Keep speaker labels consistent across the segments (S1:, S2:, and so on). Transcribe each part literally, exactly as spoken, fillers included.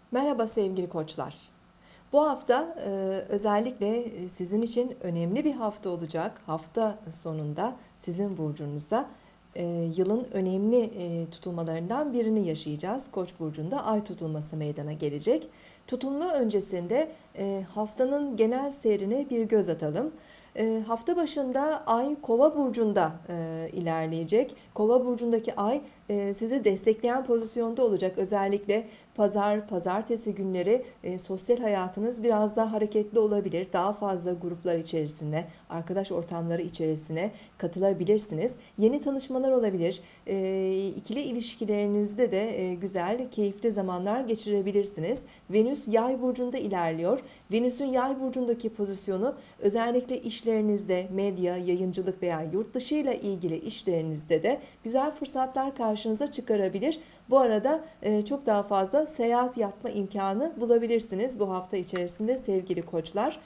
S1: Merhaba sevgili koçlar. Bu hafta e, özellikle sizin için önemli bir hafta olacak. Hafta sonunda sizin burcunuzda e, yılın önemli e, tutulmalarından birini yaşayacağız. Koç burcunda ay tutulması meydana gelecek. Tutulma öncesinde e, haftanın genel seyrine bir göz atalım. E, hafta başında ay Kova burcunda e, ilerleyecek. Kova burcundaki ay e, sizi destekleyen pozisyonda olacak. Özellikle pazar, pazartesi günleri e, sosyal hayatınız biraz daha hareketli olabilir. Daha fazla gruplar içerisine, arkadaş ortamları içerisine katılabilirsiniz. Yeni tanışmalar olabilir. E, ikili ilişkilerinizde de e, güzel, keyifli zamanlar geçirebilirsiniz. Venüs Yay burcunda ilerliyor. Venüs'ün Yay burcundaki pozisyonu özellikle işlerinizde, medya, yayıncılık veya yurt dışı ile ilgili işlerinizde de güzel fırsatlar karşınıza çıkarabilir. Bu arada e, çok daha fazla seyahat yapma imkanı bulabilirsiniz bu hafta içerisinde sevgili koçlar.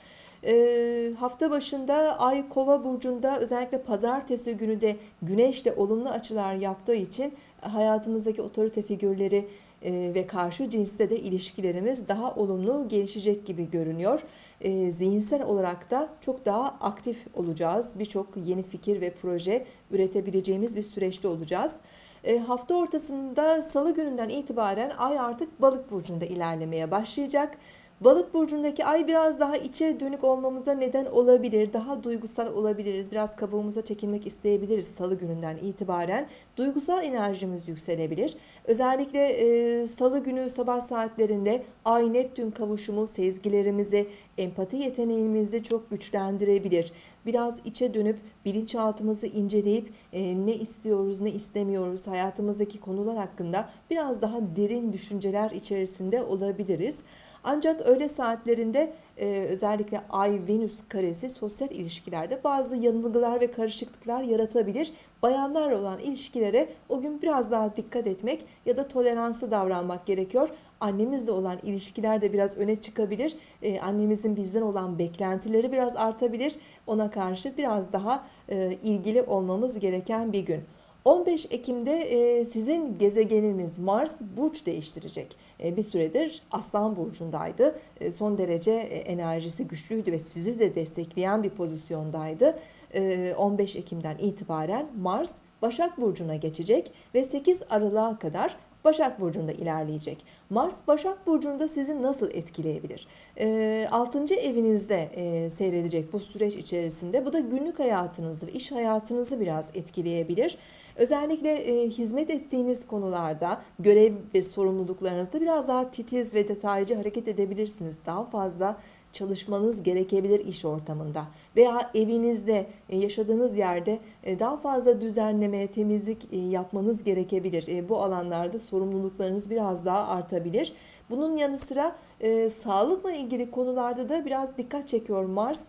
S1: E, hafta başında Ay Kova burcunda özellikle pazartesi günü de Güneş'le olumlu açılar yaptığı için hayatımızdaki otorite figürleri e, ve karşı cinste de ilişkilerimiz daha olumlu gelişecek gibi görünüyor. E, zihinsel olarak da çok daha aktif olacağız. Birçok yeni fikir ve proje üretebileceğimiz bir süreçte olacağız. E, hafta ortasında Salı gününden itibaren Ay artık Balık burcunda ilerlemeye başlayacak. Balık burcundaki ay biraz daha içe dönük olmamıza neden olabilir. Daha duygusal olabiliriz. Biraz kabuğumuza çekilmek isteyebiliriz salı gününden itibaren. Duygusal enerjimiz yükselebilir. Özellikle e, salı günü sabah saatlerinde Ay Neptün kavuşumu sezgilerimizi, empati yeteneğimizi çok güçlendirebilir. Biraz içe dönüp bilinçaltımızı inceleyip e, ne istiyoruz, ne istemiyoruz, hayatımızdaki konular hakkında biraz daha derin düşünceler içerisinde olabiliriz. Ancak öğle saatlerinde e, özellikle Ay-Venüs karesi sosyal ilişkilerde bazı yanılgılar ve karışıklıklar yaratabilir. Bayanlarla olan ilişkilere o gün biraz daha dikkat etmek ya da toleranslı davranmak gerekiyor. Annemizle olan ilişkiler de biraz öne çıkabilir. E, annemizin bizden olan beklentileri biraz artabilir. Ona karşı biraz daha e, ilgili olmamız gereken bir gün. on beş Ekim'de e, sizin gezegeniniz Mars burç değiştirecek. E, bir süredir Aslan burcundaydı. E, son derece e, enerjisi güçlüydü ve sizi de destekleyen bir pozisyondaydı. E, on beş Ekim'den itibaren Mars Başak burcuna geçecek ve sekiz Aralık'a kadar Başak Burcu'nda ilerleyecek. Mars Başak Burcu'nda sizi nasıl etkileyebilir? E, altıncı evinizde e, seyredecek bu süreç içerisinde. Bu da günlük hayatınızı ve iş hayatınızı biraz etkileyebilir. Özellikle e, hizmet ettiğiniz konularda, görev ve sorumluluklarınızda biraz daha titiz ve detaycı hareket edebilirsiniz. Daha fazla çalışmanız gerekebilir iş ortamında veya evinizde, yaşadığınız yerde daha fazla düzenleme, temizlik yapmanız gerekebilir. Bu alanlarda sorumluluklarınız biraz daha artabilir. Bunun yanı sıra e, sağlıkla ilgili konularda da biraz dikkat çekiyor Mars.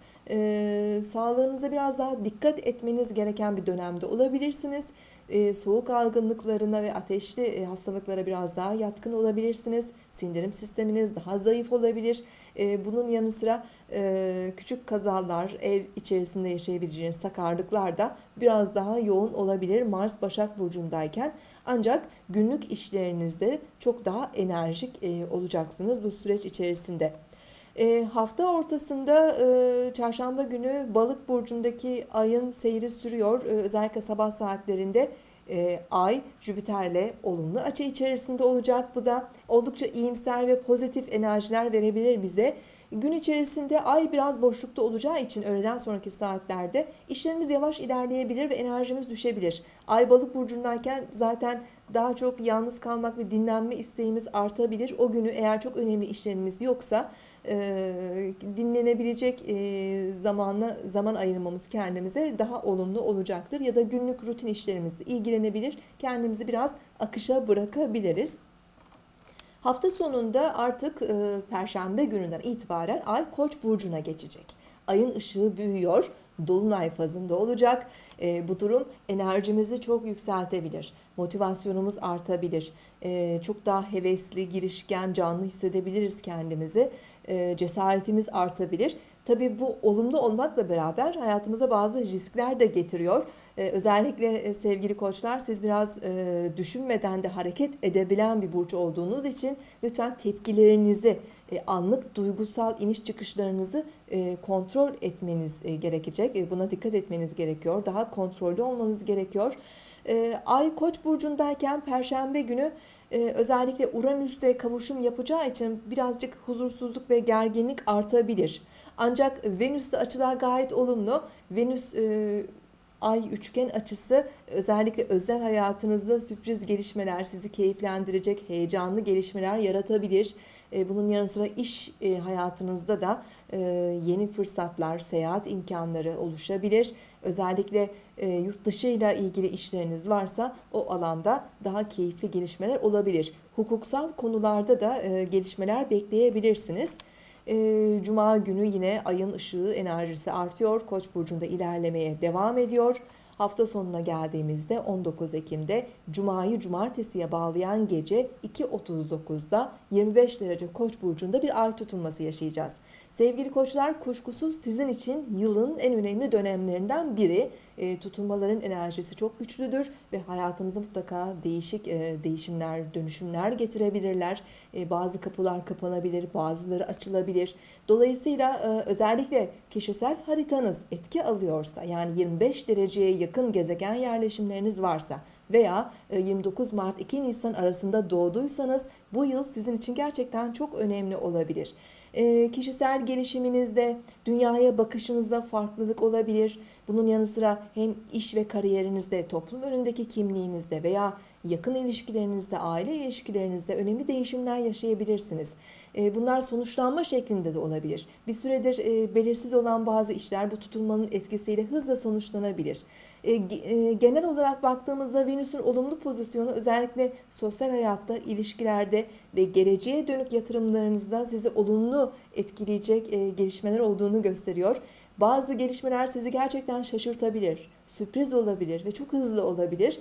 S1: E, sağlığınıza biraz daha dikkat etmeniz gereken bir dönemde olabilirsiniz. E, soğuk algınlıklarına ve ateşli e, hastalıklara biraz daha yatkın olabilirsiniz. Sindirim sisteminiz daha zayıf olabilir. E, bunun yanı sıra e, küçük kazalar, ev içerisinde yaşayabileceğiniz sakarlıklar da biraz daha yoğun olabilir Mars Başak Burcu'ndayken. Ancak günlük işlerinizde çok daha enerjik e, olacaksınız bu süreç içerisinde. E, hafta ortasında e, çarşamba günü Balık burcundaki ayın seyri sürüyor. E, özellikle sabah saatlerinde e, ay Jüpiter'le olumlu açı içerisinde olacak. Bu da oldukça iyimser ve pozitif enerjiler verebilir bize. Gün içerisinde ay biraz boşlukta olacağı için öğleden sonraki saatlerde işlerimiz yavaş ilerleyebilir ve enerjimiz düşebilir. Ay Balık burcundayken zaten daha çok yalnız kalmak ve dinlenme isteğimiz artabilir. O günü eğer çok önemli işlerimiz yoksa e, dinlenebilecek e, zamanla zaman ayırmamız kendimize daha olumlu olacaktır. Ya da günlük rutin işlerimizle ilgilenebilir, kendimizi biraz akışa bırakabiliriz. Hafta sonunda artık e, Perşembe gününden itibaren Ay Koç burcuna geçecek. Ayın ışığı büyüyor, dolunay fazında olacak. E, bu durum enerjimizi çok yükseltebilir. Motivasyonumuz artabilir. E, çok daha hevesli, girişken, canlı hissedebiliriz kendimizi. E, cesaretimiz artabilir. Tabii bu olumlu olmakla beraber hayatımıza bazı riskler de getiriyor. Ee, özellikle e, sevgili koçlar, siz biraz e, düşünmeden de hareket edebilen bir burç olduğunuz için lütfen tepkilerinizi, e, anlık duygusal iniş çıkışlarınızı e, kontrol etmeniz e, gerekecek. E, buna dikkat etmeniz gerekiyor. Daha kontrollü olmanız gerekiyor. E, Ay Koç burcundayken Perşembe günü e, özellikle Uranüs'te kavuşum yapacağı için birazcık huzursuzluk ve gerginlik artabilir. Ancak Venüs'te açılar gayet olumlu. Venüs e, Ay üçgen açısı özellikle özel hayatınızda sürpriz gelişmeler, sizi keyiflendirecek heyecanlı gelişmeler yaratabilir. E, bunun yanı sıra iş e, hayatınızda da e, yeni fırsatlar, seyahat imkanları oluşabilir. Özellikle e, yurt dışı ile ilgili işleriniz varsa o alanda daha keyifli gelişmeler olabilir. Hukuksal konularda da e, gelişmeler bekleyebilirsiniz. E, Cuma günü yine ayın ışığı enerjisi artıyor. Koç burcunda ilerlemeye devam ediyor. Hafta sonuna geldiğimizde on dokuz Ekim'de Cuma'yı Cumartesi'ye bağlayan gece iki otuz dokuzda yirmi beş derece Koç burcunda bir ay tutulması yaşayacağız. Sevgili koçlar, kuşkusuz sizin için yılın en önemli dönemlerinden biri. E, tutulmaların enerjisi çok güçlüdür ve hayatımıza mutlaka değişik e, değişimler, dönüşümler getirebilirler. E, bazı kapılar kapanabilir, bazıları açılabilir. Dolayısıyla e, özellikle kişisel haritanız etki alıyorsa, yani yirmi beş dereceye yakın gezegen yerleşimleriniz varsa veya yirmi dokuz Mart iki Nisan arasında doğduysanız bu yıl sizin için gerçekten çok önemli olabilir. E, kişisel gelişiminizde, dünyaya bakışınızda farklılık olabilir. Bunun yanı sıra hem iş ve kariyerinizde, toplum önündeki kimliğinizde veya yakın ilişkilerinizde, aile ilişkilerinizde önemli değişimler yaşayabilirsiniz. E, bunlar sonuçlanma şeklinde de olabilir. Bir süredir e, belirsiz olan bazı işler bu tutulmanın etkisiyle hızla sonuçlanabilir. E, e, genel olarak baktığımızda Venüs'ün olumlu pozisyonu özellikle sosyal hayatta, ilişkilerde ve geleceğe dönük yatırımlarınızda sizi olumlu etkileyecek e, gelişmeler olduğunu gösteriyor. Bazı gelişmeler sizi gerçekten şaşırtabilir, sürpriz olabilir ve çok hızlı olabilir.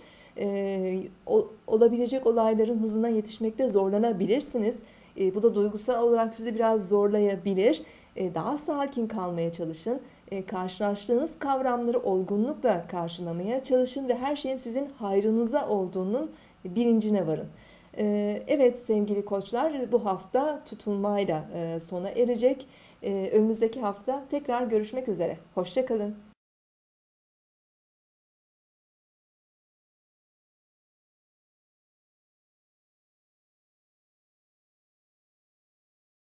S1: E, o, olabilecek olayların hızına yetişmekte zorlanabilirsiniz. E, bu da duygusal olarak sizi biraz zorlayabilir. E, daha sakin kalmaya çalışın. E, karşılaştığınız kavramları olgunlukla karşılamaya çalışın ve her şeyin sizin hayrınıza olduğunun bilincine varın. E, evet sevgili koçlar, bu hafta tutulmayla e, sona erecek. E, önümüzdeki hafta tekrar görüşmek üzere. Hoşça kalın.